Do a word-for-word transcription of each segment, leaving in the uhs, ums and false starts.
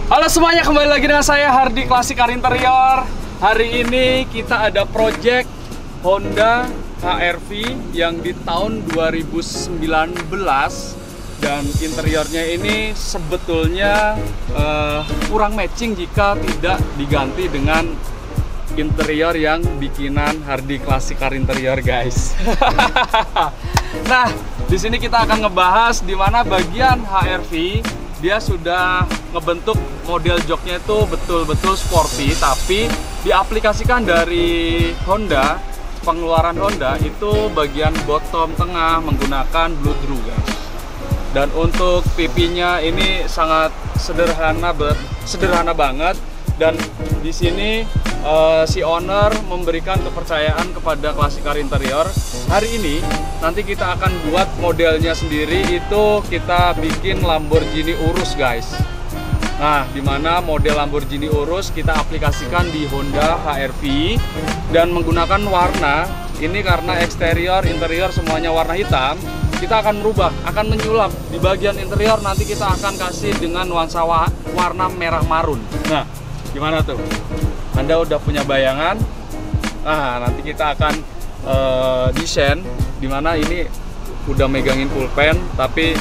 Halo semuanya, kembali lagi dengan saya Hardi Classic Car Interior. Hari ini kita ada project Honda H R V yang di tahun dua ribu sembilan belas. Dan interiornya ini sebetulnya uh, kurang matching jika tidak diganti dengan interior yang bikinan Hardi Classic Car Interior, guys. Nah, di sini kita akan ngebahas di mana bagian H R V dia sudah ngebentuk model joknya itu betul-betul sporty, tapi diaplikasikan dari Honda, pengeluaran Honda itu bagian bottom tengah menggunakan bloodroot, guys. Dan untuk pipinya ini sangat sederhana, sederhana banget. Dan di sini uh, si owner memberikan kepercayaan kepada Classic Car Interior. Hari ini nanti kita akan buat modelnya sendiri, itu kita bikin Lamborghini Urus, guys. Nah, dimana model Lamborghini Urus kita aplikasikan di Honda H R V dan menggunakan warna ini karena eksterior, interior semuanya warna hitam. Kita akan merubah, akan menyulap di bagian interior. Nanti kita akan kasih dengan nuansa warna merah marun. Nah, gimana tuh? Anda udah punya bayangan? Nah, nanti kita akan uh, desain dimana ini udah megangin pulpen, tapi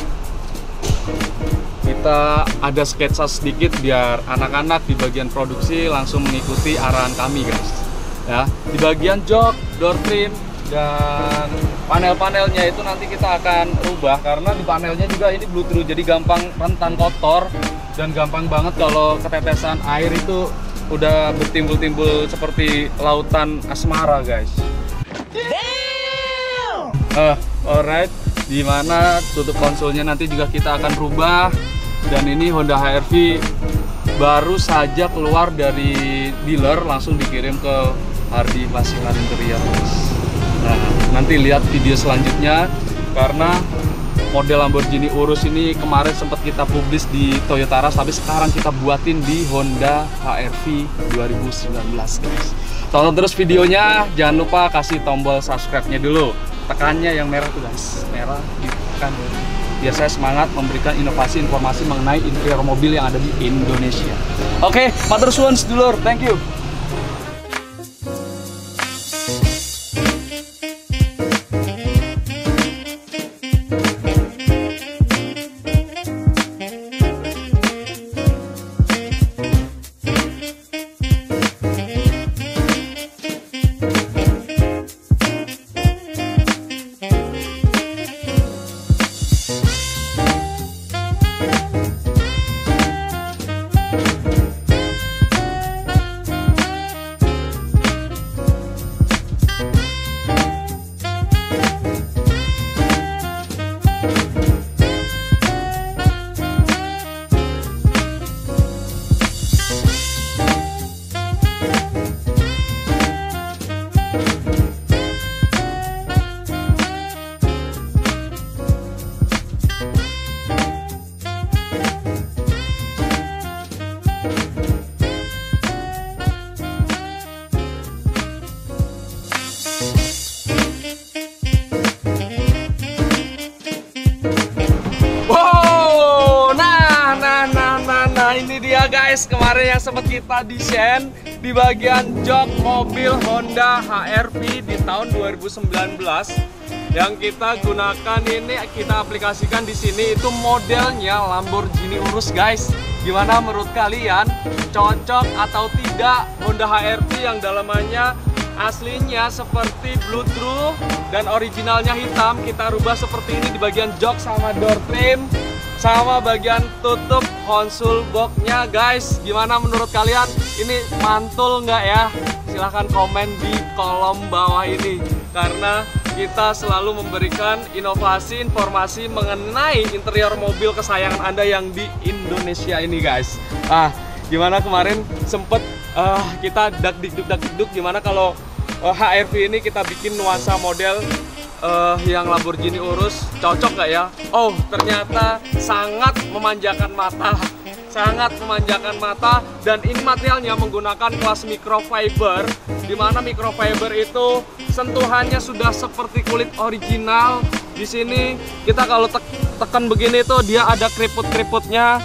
kita ada sketsa sedikit biar anak-anak di bagian produksi langsung mengikuti arahan kami, guys. Ya, di bagian jok, door trim, dan panel-panelnya itu nanti kita akan rubah karena di panelnya juga ini bloodroot, jadi gampang rentan kotor dan gampang banget kalau ketetesan air itu udah bertimbul-timbul seperti lautan asmara, guys. Uh, alright, dimana tutup konsolnya nanti juga kita akan rubah. Dan ini Honda H R V baru saja keluar dari dealer, langsung dikirim ke Hardi Classic Car Interior, guys. Nah, nanti lihat video selanjutnya karena model Lamborghini Urus ini kemarin sempat kita publish di Toyota Rush, tapi sekarang kita buatin di Honda H R V dua ribu sembilan belas, guys. Tonton terus videonya, jangan lupa kasih tombol subscribe-nya dulu. Tekannya yang merah tuh, guys. Merah ditekan. Biar saya semangat memberikan inovasi informasi mengenai interior mobil yang ada di Indonesia. Oke, matur suwun sedulur. Thank you. Ini dia, guys, kemarin yang sempat kita desain di bagian jok mobil Honda H R V di tahun dua ribu sembilan belas. Yang kita gunakan ini, kita aplikasikan di sini itu modelnya Lamborghini Urus, guys. Gimana menurut kalian? Cocok atau tidak Honda H R V yang dalamannya aslinya seperti bloodroot dan originalnya hitam, kita rubah seperti ini di bagian jok sama door trim sama bagian tutup konsol boxnya, guys. Gimana menurut kalian? Ini mantul nggak ya? Silahkan komen di kolom bawah ini karena kita selalu memberikan inovasi informasi mengenai interior mobil kesayangan Anda yang di Indonesia ini, guys. Ah, gimana kemarin sempet uh, kita dak dikduk dak dikduk gimana kalau uh, H R V ini kita bikin nuansa model Uh, yang Lamborghini Urus, cocok nggak ya? Oh, ternyata sangat memanjakan mata, sangat memanjakan mata. Dan ini materialnya menggunakan kelas microfiber, dimana microfiber itu sentuhannya sudah seperti kulit original. Di sini kita kalau te tekan begini tuh dia ada keriput-keriputnya.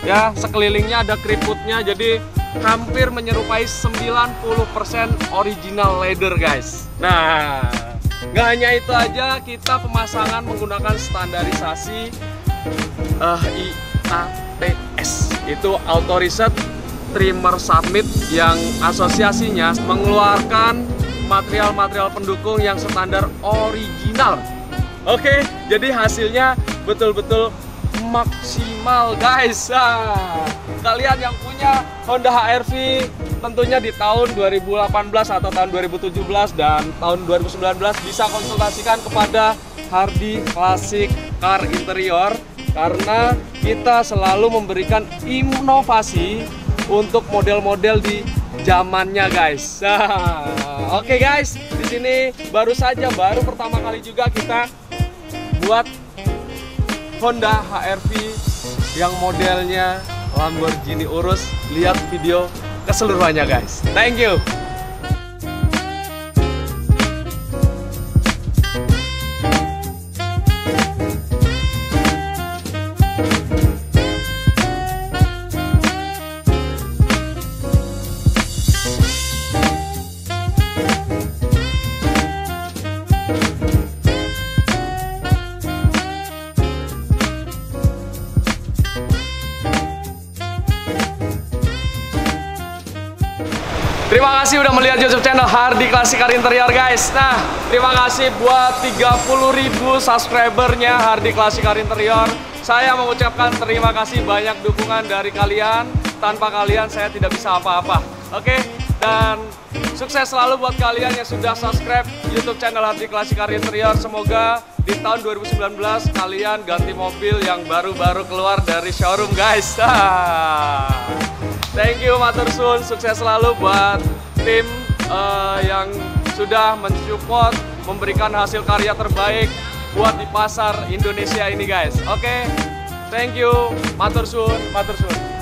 Ya, sekelilingnya ada keriputnya, jadi hampir menyerupai sembilan puluh persen original leather guys. Nah, nggak hanya itu aja, kita pemasangan menggunakan standarisasi uh, I A T S. Itu Authorized Trimmer Submit, yang asosiasinya mengeluarkan material-material pendukung yang standar original. Oke, jadi hasilnya betul-betul maksimal guys. Nah, kalian yang punya Honda H R V tentunya di tahun dua ribu delapan belas atau tahun dua ribu tujuh belas dan tahun dua ribu sembilan belas bisa konsultasikan kepada Hardy Classic Car Interior, karena kita selalu memberikan inovasi untuk model-model di zamannya guys. Nah, oke okay guys, di sini baru saja baru pertama kali juga kita buat Honda H R V yang modelnya Lamborghini Urus. Lihat video keseluruhannya guys. Thank you. Terima kasih udah melihat YouTube channel Hardy Classic Car Interior guys. Nah, terima kasih buat tiga puluh ribu subscribernya Hardy Classic Car Interior. Saya mengucapkan terima kasih banyak dukungan dari kalian. Tanpa kalian saya tidak bisa apa-apa. Oke, dan sukses selalu buat kalian yang sudah subscribe YouTube channel Hardy Classic Car Interior. Semoga di tahun dua ribu sembilan belas kalian ganti mobil yang baru-baru keluar dari showroom guys. Thank you, matur suwun, sukses selalu buat tim uh, yang sudah mensupport, memberikan hasil karya terbaik buat di pasar Indonesia ini guys. Oke, okay? Thank you, matur suwun, matur suwun.